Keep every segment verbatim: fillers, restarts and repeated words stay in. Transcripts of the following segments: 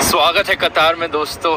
स्वागत है कतार में दोस्तों।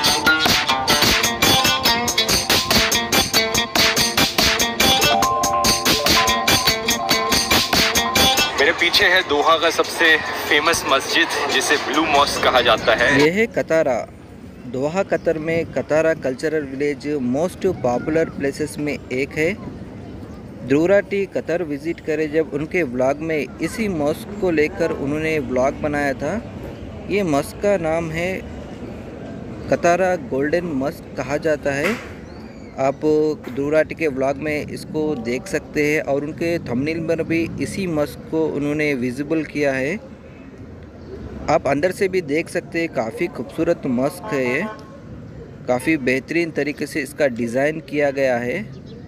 मेरे पीछे है दोहा का सबसे फेमस मस्जिद जिसे ब्लू मॉस्क कहा जाता है। यह है कतारा। दोहा कतर में Katara cultural village most popular places में एक है। ध्रुवराटी कतर विज़िट करे जब उनके व्लॉग में इसी मॉस्क को लेकर उन्होंने व्लॉग बनाया था। ये मॉस्क का नाम है कतारा गोल्डन मॉस्क कहा जाता है। आप ध्रुवराटी के व्लॉग में इसको देख सकते हैं और उनके थंबनेल पर भी इसी मॉस्क को उन्होंने विजिबल किया है। आप अंदर से भी देख सकते हैं, काफ़ी खूबसूरत मॉस्क है। ये काफ़ी बेहतरीन तरीके से इसका डिज़ाइन किया गया है।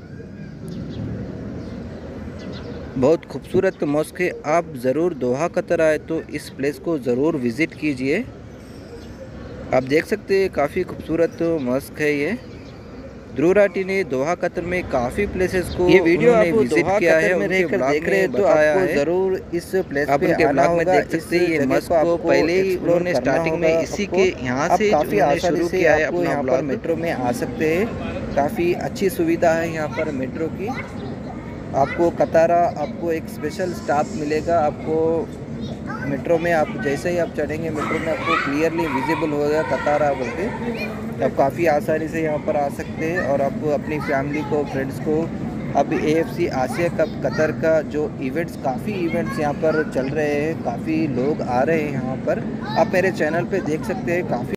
बहुत खूबसूरत मॉस्क है। आप ज़रूर दोहा कतर आए तो इस प्लेस को ज़रूर विज़िट कीजिए। आप देख सकते हैं काफ़ी खूबसूरत मॉस्क है ये। ध्रुवराटी ने दोहा कतर में काफ़ी प्लेसेस को ये वीडियो आप विजिट किया है में रहकर देख रहे हैं तो आपको ज़रूर इस प्लेस आप पे उनके आना ब्लॉग में होगा। देख सकते हैं। ये इस जगह मॉस्क को को आपको पहले ही एक्सप्लोर उन्होंने करना स्टार्टिंग में होगा। इसी आपको- के यहाँ आप से काफ़ी उन्होंने आसानी शुरू से किया है आपको अपना यहाँ पर ब्लॉग। मेट्रो में आ सकते हैं। काफ़ी अच्छी सुविधा है यहाँ पर मेट्रो की। आपको कतारा आपको एक स्पेशल स्टाफ मिलेगा। आपको मेट्रो में आप जैसे ही आप चढ़ेंगे मेट्रो में आपको क्लियरली विजिबल होगा कतारा बोल के। आप काफ़ी आसानी से यहाँ पर आ सकते हैं और आप अपनी फैमिली को, फ्रेंड्स को, अब A F C Asia cup Qatar का जो इवेंट्स, काफ़ी इवेंट्स यहाँ पर चल रहे हैं, काफ़ी लोग आ रहे हैं यहाँ पर। आप मेरे चैनल पे देख सकते हैं काफ़ी